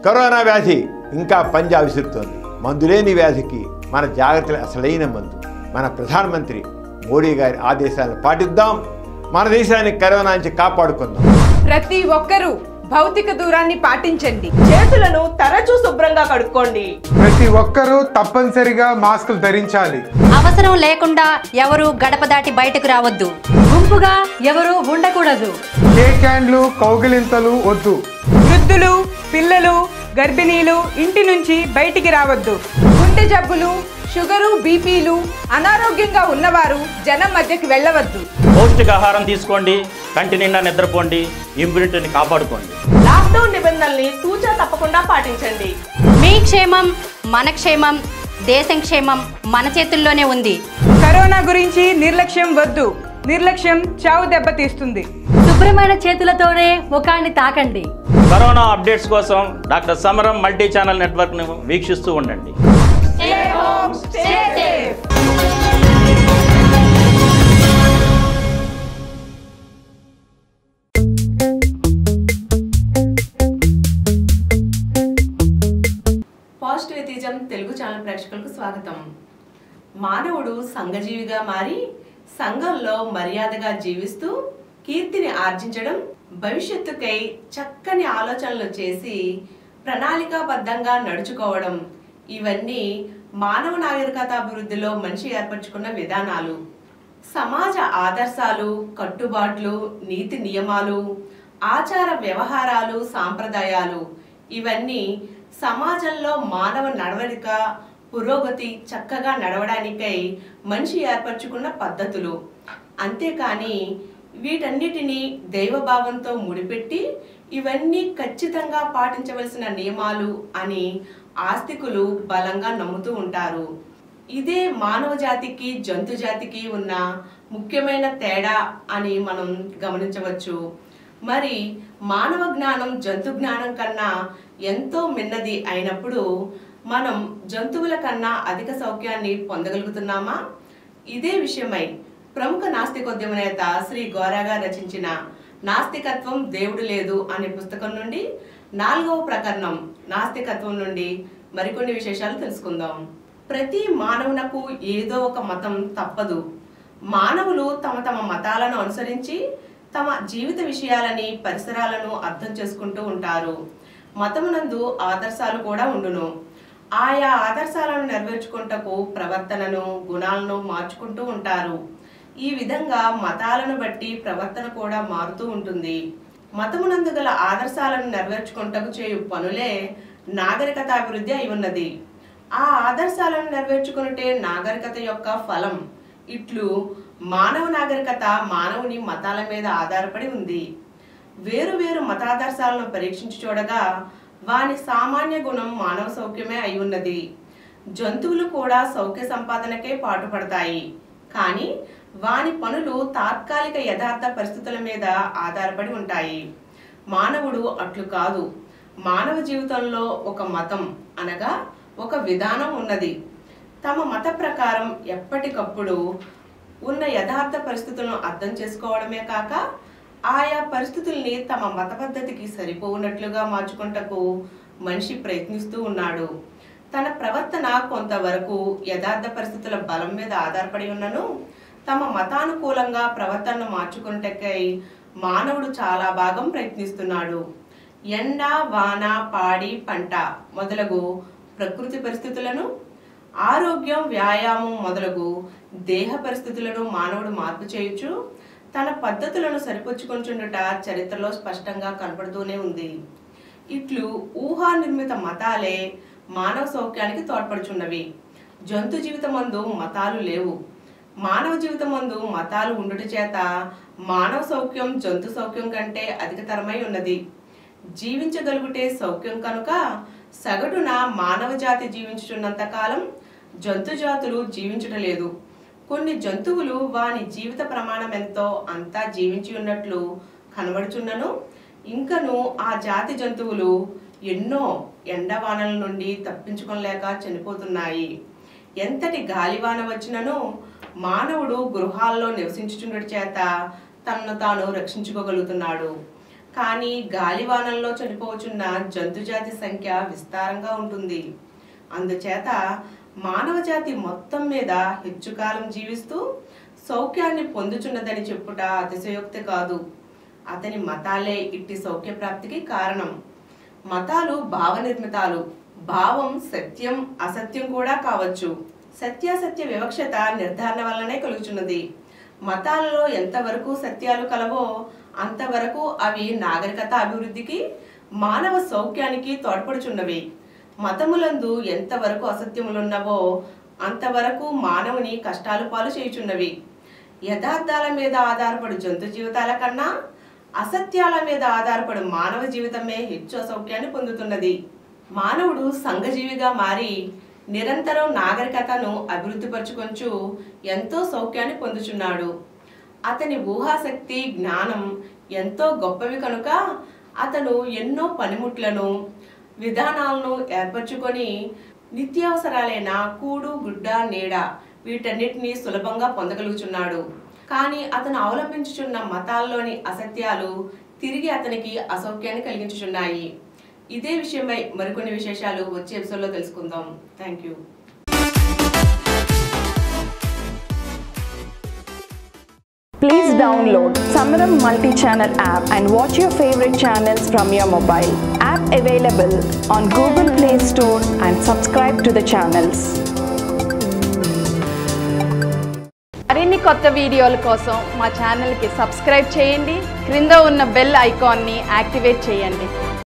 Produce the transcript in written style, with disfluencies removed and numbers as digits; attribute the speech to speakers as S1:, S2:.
S1: Corona వ్యాధి ఇంకా పంజా విసురుతోంది. మందులేని వ్యాధికి మన జాగ్రత్తలు అసలైన మందు. మన ప్రధానమంత్రి మోడీ గారి ఆదేశాలను పాటిద్దాం. మన దేశాన్ని కరోనా నుంచి కాపాడుకుందాం.
S2: ప్రతి ఒక్కరూ భౌతిక దూరాన్ని పాటించండి.
S3: చేతులను తరచూ శుభ్రంగా కడుక్కోండి.
S4: ప్రతి ఒక్కరూ తప్పనిసరిగా మాస్కులు ధరించాలి.
S5: అవసరం లేకుండా ఎవరు గడప దాటి బయటకు రావద్దు. గుంపుగా ఎవరు ఉండకూడదు.
S4: కేక్ హ్యాండ్లు, కౌగిలింతలు వద్దు.
S2: వృద్ధులు, పిల్లలు, గర్భిణీలు ఇంటి నుంచి బయటికి రావద్దు. గుండె జబ్బులు, షుగరు, బీపీలు, అనారోగ్యంగా ఉన్నవారు జనం మధ్యకి వెళ్ళవద్దు.
S6: పౌష్టికాహారం తీసుకోండి, కంటి నిండా నిద్రపోండి, ఇమ్యూనిటీని కాపాడుకోండి.
S3: లాక్డౌన్ నిబంధనల్ని తూచా తప్పకుండా పాటించండి.
S5: మీ క్షేమం మన క్షేమం, దేశం క్షేమం మన చేతుల్లోనే ఉంది.
S2: కరోనా గురించి నిర్లక్ష్యం వద్దు. నిర్లక్ష్యం చావు దెబ్బతీస్తుంది.
S5: శుభ్రమైన చేతులతోనే ముఖాన్ని తాకండి.
S6: కరోనా అప్డేట్స్ కోసం డాక్టర్ సమరం మల్టీ ఛానల్ నెట్వర్క్ను వీక్షిస్తూ ఉండండి.
S3: పాజిటివిజం తెలుగు ఛానల్ ప్రేక్షకులకు స్వాగతం. మానవుడు సంఘజీవిగా మారి సంఘంలో మర్యాదగా జీవిస్తూ కీర్తిని ఆర్జించడం, భవిష్యత్తుకై చక్కని ఆలోచనలు చేసి ప్రణాళికాబద్ధంగా నడుచుకోవడం, ఇవన్నీ మానవ నాగరికతాభివృద్ధిలో మనిషి ఏర్పరచుకున్న విధానాలు. సమాజ ఆదర్శాలు, కట్టుబాట్లు, నీతి నియమాలు, ఆచార వ్యవహారాలు, సాంప్రదాయాలు, ఇవన్నీ సమాజంలో మానవ నడవడిక, పురోగతి చక్కగా నడవడానికై మనిషి ఏర్పరచుకున్న పద్ధతులు. అంతేకాని వీటన్నిటినీ దైవభావంతో ముడిపెట్టి ఇవన్నీ ఖచ్చితంగా పాటించవలసిన నియమాలు అని ఆస్తికులు బలంగా నమ్ముతూ ఉంటారు. ఇదే మానవ జాతికి జంతు జాతికి ఉన్న ముఖ్యమైన తేడా అని మనం గమనించవచ్చు. మరి మానవ జ్ఞానం జంతు జ్ఞానం కన్నా ఎంతో మిన్నది అయినప్పుడు మనం జంతువుల కన్నా అధిక సౌఖ్యాన్ని పొందగలుగుతున్నామా? ఇదే విషయమై ప్రముఖ నాస్తికోద్యమ నేత శ్రీ గోరాగా రచించిన నాస్తికత్వం దేవుడు లేదు అనే పుస్తకం నుండి 4వ ప్రకరణం నాస్తికత్వం నుండి మరికొన్ని విశేషాలు తెలుసుకుందాం. ప్రతి మానవునకు ఏదో ఒక మతం తప్పదు. మానవులు తమ తమ మతాలను అనుసరించి తమ జీవిత విషయాలని, పరిసరాలను అర్థం చేసుకుంటూ ఉంటారు. మతమునందు ఆదర్శాలు కూడా ఉండును. ఆయా ఆదర్శాలను నెరవేర్చుకుంటకు ప్రవర్తనను, గుణాలను మార్చుకుంటూ ఉంటారు. ఈ విధంగా మతాలను బట్టి ప్రవర్తన కూడా మారుతూ ఉంటుంది. మతమునందు గల ఆదర్శాలను నెరవేర్చుకుంటకు చేయు పనులే నాగరికతాభివృద్ధి అయి ఉన్నది. ఆ ఆదర్శాలను నెరవేర్చుకున్నట్టే నాగరికత యొక్క ఫలం. ఇట్లు మానవ నాగరికత మానవుని మతాల మీద ఆధారపడి ఉంది. వేరు వేరు మతాదర్శాలను పరీక్షించి చూడగా వాని సామాన్య గుణం మానవ సౌఖ్యమే అయి ఉన్నది. జంతువులు కూడా సౌఖ్య సంపాదనకే పాటుపడతాయి. కానీ వాని పనులు తాత్కాలిక యథార్థ పరిస్థితుల మీద ఆధారపడి ఉంటాయి. మానవుడు అట్లు కాదు. మానవ జీవితంలో ఒక మతం అనగా ఒక విధానం ఉన్నది. తమ మత ప్రకారం ఎప్పటికప్పుడు ఉన్న యథార్థ పరిస్థితులను అర్థం చేసుకోవడమే కాక ఆయా పరిస్థితుల్ని తమ మత పద్ధతికి సరిపోనట్లుగా మార్చుకుంటకు మనిషి ప్రయత్నిస్తూ ఉన్నాడు. తన ప్రవర్తన కొంతవరకు యథార్థ పరిస్థితుల బలం మీద ఆధారపడి ఉన్నను తమ మతానుకూలంగా ప్రవర్తనను మార్చుకున్నటకై మానవుడు చాలా భాగం ప్రయత్నిస్తున్నాడు. ఎండ, వాన, పాడి, పంట మొదలగు ప్రకృతి పరిస్థితులను, ఆరోగ్యం, వ్యాయామం మొదలగు దేహ పరిస్థితులను మానవుడు మార్పు చేయొచ్చు. తన పద్ధతులను సరిపుచ్చుకొంచుండుట చరిత్రలో స్పష్టంగా కనపడుతూనే ఉంది. ఇట్లు ఊహా నిర్మిత మతాలే మానవ సౌఖ్యానికి తోడ్పడుచున్నవి. జంతు జీవితమందు మతాలు లేవు. మానవ జీవితమందు మతాలు ఉండుట చేత మానవ సౌఖ్యం జంతు సౌఖ్యం కంటే అధికతరమై ఉన్నది. జీవించగలుగుటే సౌఖ్యం కనుక సగటున మానవ జాతి జీవించుచున్నంత కాలం జంతు జాతులు జీవించటలేదు. కొన్ని జంతువులు వాని జీవిత ప్రమాణం ఎంతో అంతా జీవించి ఉన్నట్లు కనబడుచున్నను ఇంకను ఆ జాతి జంతువులు ఎన్నో ఎండవానల నుండి తప్పించుకోలేక చనిపోతున్నాయి. ఎంతటి గాలివాన వచ్చినను మానవుడు గృహాల్లో నివసించుచుండట చేత తనను తాను రక్షించుకోగలుగుతున్నాడు. కానీ గాలివానల్లో చనిపోవచున్న జంతుజాతి సంఖ్య విస్తారంగా ఉంటుంది. అందుచేత మానవ జాతి మొత్తం మీద హెచ్చుకాలం జీవిస్తూ సౌఖ్యాన్ని పొందుచున్నదని చెప్పుట అతిశయోక్తి కాదు. అతని మతాలే ఇట్టి సౌఖ్య ప్రాప్తికి కారణం. మతాలు భావ నిర్మితాలు. భావం సత్యం అసత్యం కూడా కావచ్చు. సత్యాసత్య వివక్షత నిర్ధారణ వల్లనే కలుగుచున్నది. మతాలలో ఎంతవరకు సత్యాలు కలవో అంతవరకు అవి నాగరికత అభివృద్ధికి మానవ సౌఖ్యానికి తోడ్పడుచున్నవి. మతములందు ఎంతవరకు అసత్యములున్నవో అంతవరకు మానవుని కష్టాలు పాలు చేయుచున్నవి. యథార్థాల మీద ఆధారపడు జంతు జీవితాల కన్నా అసత్యాల మీద ఆధారపడు మానవ జీవితమే హెచ్చు అసౌఖ్యాన్ని పొందుతున్నది. మానవుడు సంఘజీవిగా మారి నిరంతరం నాగరికతను అభివృద్ధిపరచుకొంచు ఎంతో సౌఖ్యాన్ని పొందుచున్నాడు. అతని ఊహాశక్తి జ్ఞానం ఎంతో గొప్పవి కనుక అతను ఎన్నో పనిముట్లను విధానాలను ఏర్పరచుకొని నిత్యావసరాలైన కూడు గుడ్డ నీడ వీటన్నిటినీ సులభంగా పొందగలుగుచున్నాడు. కానీ అతను అవలంబించుచున్న మతాల్లోని అసత్యాలు తిరిగి అతనికి అసౌఖ్యాన్ని కలిగించుచున్నాయి. ఇదే విషయమై మరికొన్ని విశేషాలు వచ్చే ఎపిసోడ్లో తెలుసుకుందాం. Thank you.
S7: Please download Samaram multi-channel app and watch your favorite channels from your mobile. App available on Google Play Store and subscribe to the channels.
S8: మరిన్ని కొత్త వీడియోల కోసం మా ఛానల్కి సబ్స్క్రైబ్ చేయండి. క్రింద ఉన్న బెల్ ఐకాన్ని యాక్టివేట్ చేయండి.